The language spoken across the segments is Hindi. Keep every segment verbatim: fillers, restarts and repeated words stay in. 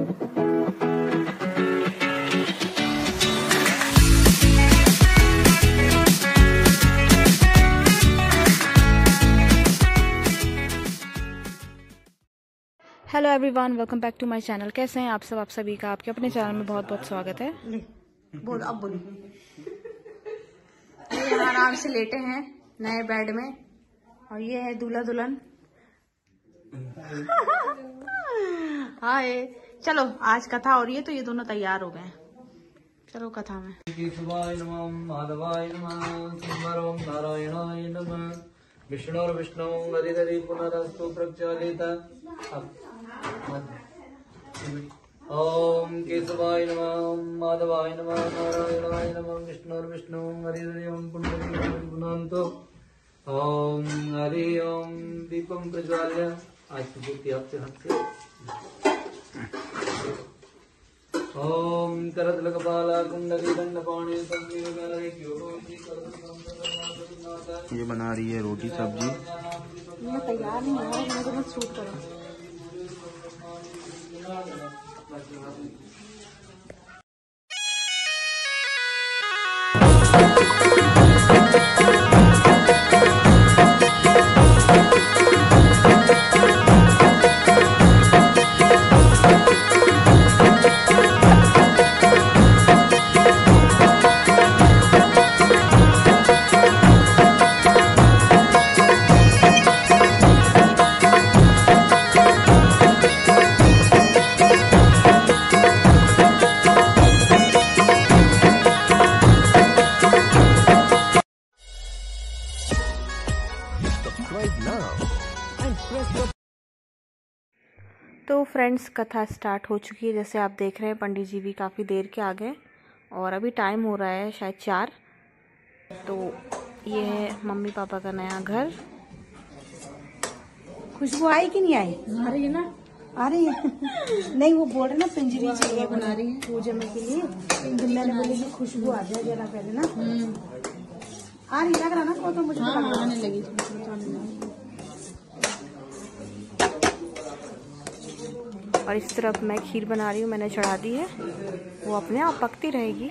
Hello everyone, welcome back to my channel. कैसे हैं आप सब? आप सभी का आपके अपने चैनल में बहुत बहुत स्वागत है। बोल अब बोलो। यहाँ आराम से लेटे हैं नए बेड में और ये है दूल्हा दुल्हन। हाय, चलो आज कथा हो रही है तो ये दोनों तैयार हो गए। चलो कथा में। नारायणाय नमः। विष्णुर्विष्णु हरिहरि पुनरस्तु प्रज्वलित। ओम केशवाय नमः, माधवाय नमः, नारायणाय नमः। विष्णुर्विष्णु हरिहरि पुनरस्तु। ओम हरि ओम। दीपम प्रज्वाल्य। आज की पूर्ति आपसे हटके। ओम करतलकपाला कुंडली दंडपाणि ये बना रही है रोटी सब्जी। मैं तैयार नहीं हुआ, मुझे मत शूट करो। तो फ्रेंड्स, कथा स्टार्ट हो चुकी है। जैसे आप देख रहे हैं पंडित जी भी काफ़ी देर के आ गए और अभी टाइम हो रहा है शायद चार। तो ये है मम्मी पापा का नया घर। खुशबू आई कि नहीं आई? आ रही है ना, आ रही है। नहीं, वो बोल रहे ना पिंजरी चाहिए बना रही है पूजा में के लिए। मैंने बोली कि खुशबू आ जाए जरा पहले ना। आ रही लग रहा ना वो तो मुझे आने लगी। और इस तरफ मैं खीर बना रही हूँ, मैंने चढ़ा दी है, वो अपने आप पकती रहेगी।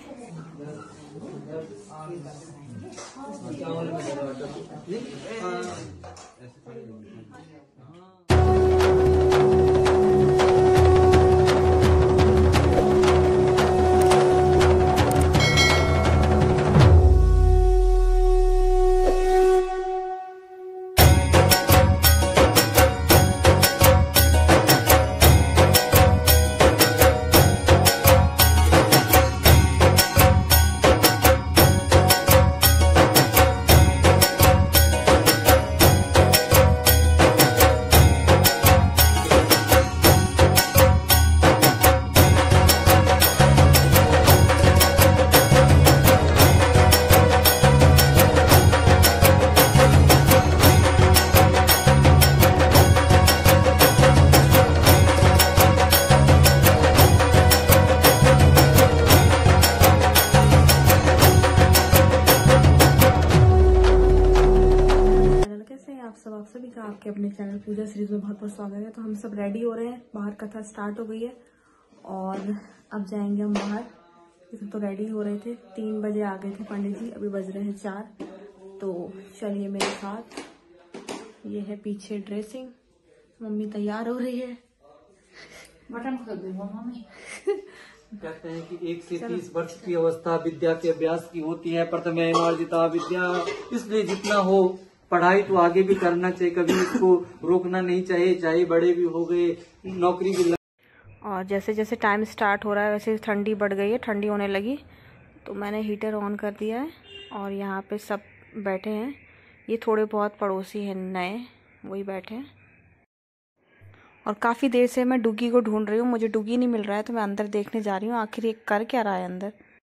आप सब आप सभी का आपके अपने चैनल पूजा सीरीज में बहुत बहुत स्वागत है। तो हम सब रेडी हो रहे हैं, बाहर कथा स्टार्ट हो गई है और अब जाएंगे हम बाहर। ये तो रेडी हो रहे थे, तीन बजे आ गए थे पंडित जी, अभी बज रहे हैं चार। तो चलिए मेरे साथ। ये है पीछे ड्रेसिंग, मम्मी तैयार हो रही है। बटन कर दो मम्मी। कहते हैं कि एक से तीस वर्ष की अवस्था विद्या के अभ्यास की होती है। प्रथम अर्जिता विद्या, इसलिए जितना हो पढ़ाई तो आगे भी करना चाहिए, कभी इसको रोकना नहीं चाहिए, चाहे बड़े भी हो गए, नौकरी भी लग... और जैसे जैसे टाइम स्टार्ट हो रहा है वैसे ठंडी बढ़ गई है, ठंडी होने लगी। तो मैंने हीटर ऑन कर दिया है और यहाँ पे सब बैठे हैं। ये थोड़े बहुत पड़ोसी हैं नए, वही बैठे हैं। और काफ़ी देर से मैं डुगी को ढूंढ रही हूँ, मुझे डुगी नहीं मिल रहा है। तो मैं अंदर देखने जा रही हूँ आखिर ये कर क्या रहा है अंदर।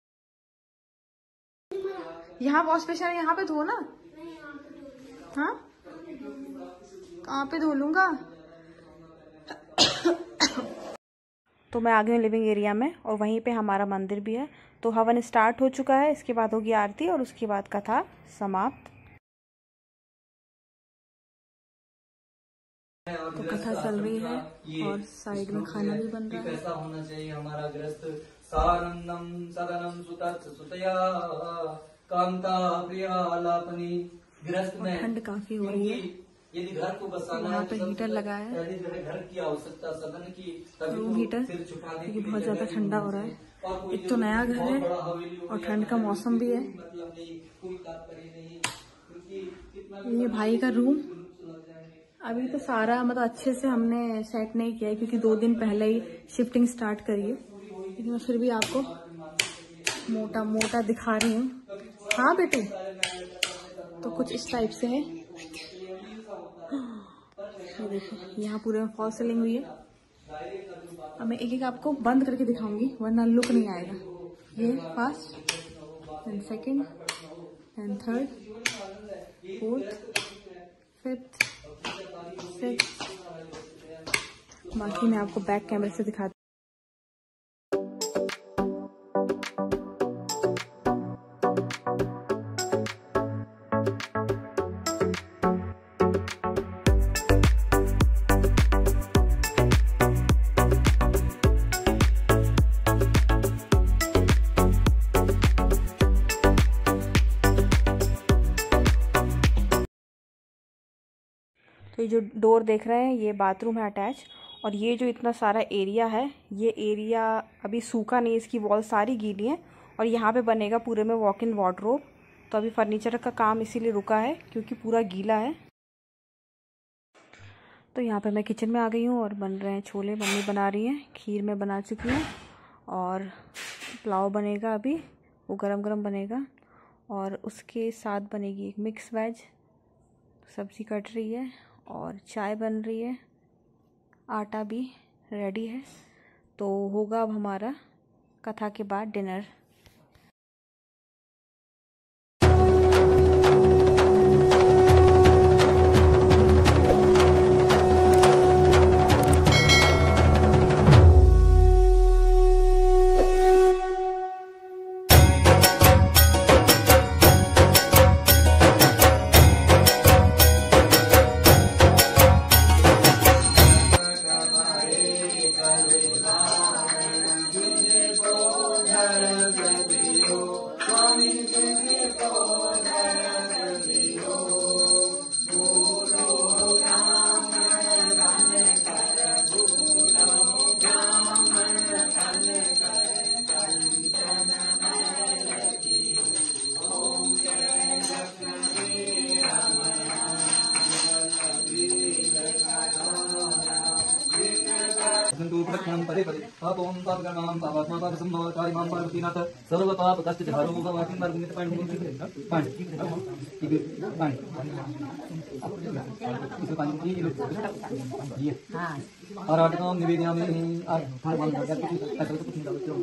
यहाँ वॉश बेसिन है, यहाँ पे धो ना। हाँ, कहाँ पे धो लूंगा। तो मैं आ गई हूँ लिविंग एरिया में और वहीं पे हमारा मंदिर भी है। तो हवन स्टार्ट हो चुका है, इसके बाद होगी आरती और उसके बाद कथा समाप्त। तो कथा चल रही है। ये और साइड में खाना भी बन रहा है। कैसा होना चाहिए हमारा गृहस्थ। सानंदम सदनम सुतत् सुतया कांता प्रिया लापनी। गृहस्थ में ठंड काफी हो रही है। यदि घर को बसाना यहाँ है पे हीटर लगा है, पहले जो है घर की आवश्यकता सदन की, तभी रूम तो हीटर, सिर झुकाने क्योंकि की बहुत ज्यादा जगह ठंडा हो रहा है। एक तो नया घर है और ठंड का मौसम भी है। मतलब नहीं, कोई तात्पर्य नहीं, क्योंकि ये भाई का रूम अभी तो सारा मतलब अच्छे से हमने सेट नहीं किया है, क्योंकि दो दिन पहले ही शिफ्टिंग स्टार्ट करी है। लेकिन मैं फिर भी आपको मोटा मोटा दिखा रही हूँ। हाँ बेटे, तो कुछ इस टाइप से है। ये देखो, यहाँ पूरे में फॉल सीलिंग हुई है। अब मैं एक एक आपको बंद करके दिखाऊंगी, वरना लुक नहीं आएगा। ये first and second and third fourth fifth six. बाकी मैं आपको बैक कैमरे से दिखाती हूँ। तो ये जो डोर देख रहे हैं, ये बाथरूम है अटैच। और ये जो इतना सारा एरिया है, ये एरिया अभी सूखा नहीं, इसकी वॉल सारी गीली है। और यहाँ पे बनेगा पूरे में वॉक इन वार्डरोब। तो अभी फर्नीचर का काम इसीलिए रुका है, क्योंकि पूरा गीला है। तो यहाँ पे मैं किचन में आ गई हूँ और बन रहे हैं छोले। मम्मी बना रही हैं, खीर में बना चुकी हैं, और पुलाव बनेगा अभी, वो गरम गरम बनेगा। और उसके साथ बनेगी एक मिक्स वेज, सब्ज़ी कट रही है और चाय बन रही है। आटा भी रेडी है। तो होगा अब हमारा कथा के बाद डिनर। पदे पदे पापों पापकर्मां पापात्मा पापसंभवकारिमां पार्वतीनाथ सर्वपापकश्च हरो भगवतीं वर्गमित पाणी पाणी ठीक है पानी इसे पानी ये लो ये हां और आटका निवेदयामि और हर बार ऐसा तो कुछ नहीं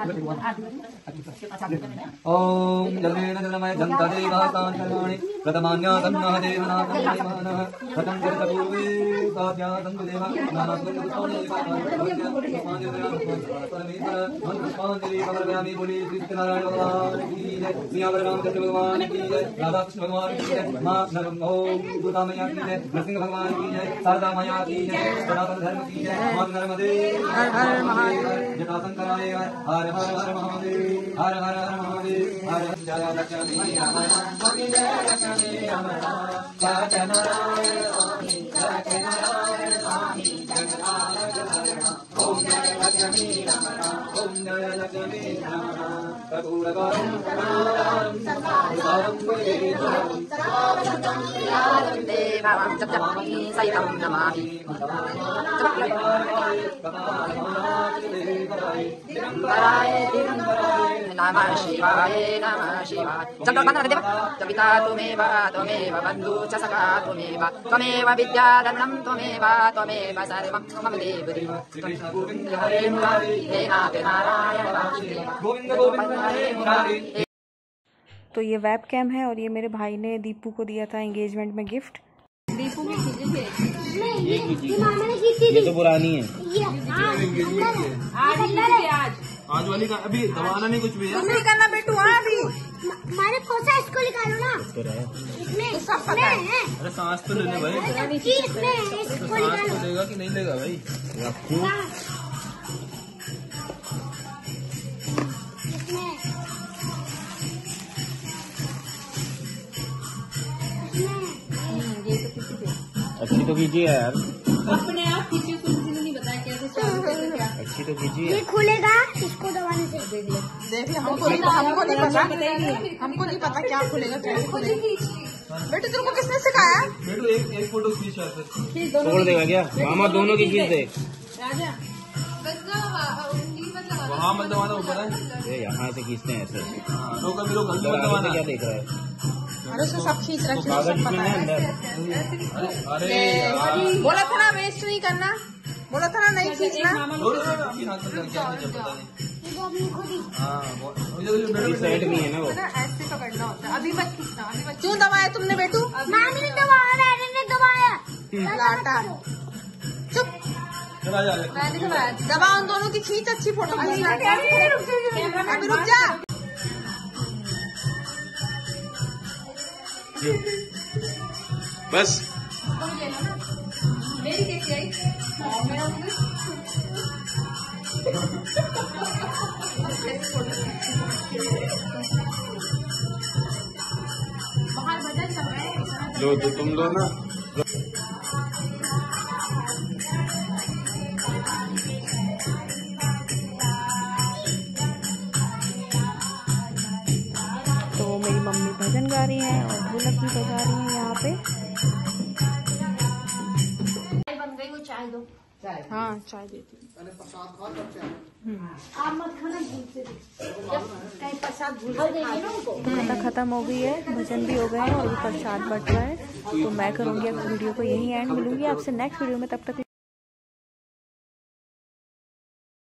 ओम जलेन जलमय जंता देवातां कर्माणि प्रथमान्या तन्नः देवनाथं देवानः प्रथम जगतपूर्वे साध्या संतु देवा नानात्मक पुष्पाणि परमेश्वर बोले श्री सत्यनारायण भगवान की जय, सियावर रामचंद्र भगवान की जय, राधा कृष्ण भगवान की जय, माँ ओम दुर्गा मैया की जय, नरसिंह भगवान की जय, शारदा मैया की जय, सनातन धर्म की जय, माँ नर्मदे हर हर महादेव, जटाशंकराय हर हर हर महादेव, हर हर हर महादेव, हर जय लक्ष्मी राम जय लक्ष्मी राम सत्यनारायण स्वामी सत्यनारायण स्वामी जगदानंद ओम जय लक्ष्मी राम ओम जय लक्ष्मी राम कपूरगौरं करुणाकरं सर्वावतारं गुरुदेवं सर्वभूतं प्रियां देवं सत्यं सैतं नमामि दिगंबराय दिगंबराय नमः शिवाय नमः शिवाय जगन्नाथ देव कविता त्वमेव त्वमेव बन्धु च सखा त्वमेव त्वमेव विद्याधनं त्वमेव त्वमेव सर्वं मम देवदेव कृष्ण गोविंद हरे मुरारी हे नाथ नारायण वासुदेव गोविंद गोविंद हरे मुरारी। तो ये वेब कैम है और ये मेरे भाई ने दीपू को दिया था एंगेजमेंट में गिफ्ट। दीपू की ये ये तो पुरानी है। आज आज आज वाली का अभी दबाना नहीं कुछ भी है। करना बेटू अभी हमारे कोसा इसको निकालो ना। इसमें सब पता है। अरे सांस तो लेने भाई, इसमें इसको निकालो। लेगा कि नहीं लेगा भाई? अच्छी तो कीजिए यार, अपने आप खींचिए, किसी ने नहीं बताया कैसे चालू कैसे क्या। अच्छी तो कीजिए। ये खुलेगा इसको दबाने से। देख ले, देख ले, हमको नहीं हमको नहीं पता, हमको नहीं पता क्या खुलेगा कैसे खुलेगा। बेटे तेरे को किसने सिखाया? बेटू एक एक फोटो खींच यार। छोड़ देगा क्या मामा? दोनों की खींच दे। राजा वहाँ मत दबाना, ऊपर है यहाँ से खींचते हैं ऐसे। लोग कभी लोग गलती मत दबाना दबाना। क्या देख रहा है? अरे उसको सब खींच रहा है, कागज सब में पता है है। अंदर। अरे यार। बोला था ना वेस्ट नहीं करना, बोला था ना नहीं खींचना। इस साइड में है ना वो। ऐसे पकड़ना होता है, अभी मत खींचना, अभी मत। क्यों दबाया तुमने बेटू? मामी ने दबाया, डैडी ने दबाया। लाटा चुप, मैंने दबाया। दबा उन दोनों की खींच, अच्छी फोटो खींचना। अभी रुक जा। बस मेरी कैसी आई? बाहर भजन चल रहा है। जो जो तुम दो ना। तो मेरी मम्मी भजन गा रही है और ढोलक भी बजा रही है यहाँ पे। बन गई वो, चाय दो। हाँ चाय देती हूँ। आप मत खाना, भूल से कहीं प्रसाद भूल से खा लो। कथा खत्म हो गई है, भजन भी हो गए हैं और भी प्रसाद बट रहा है। तो मैं करूँगी अब वीडियो को यहीं एंड। मिलूंगी आपसे नेक्स्ट वीडियो में, तब तक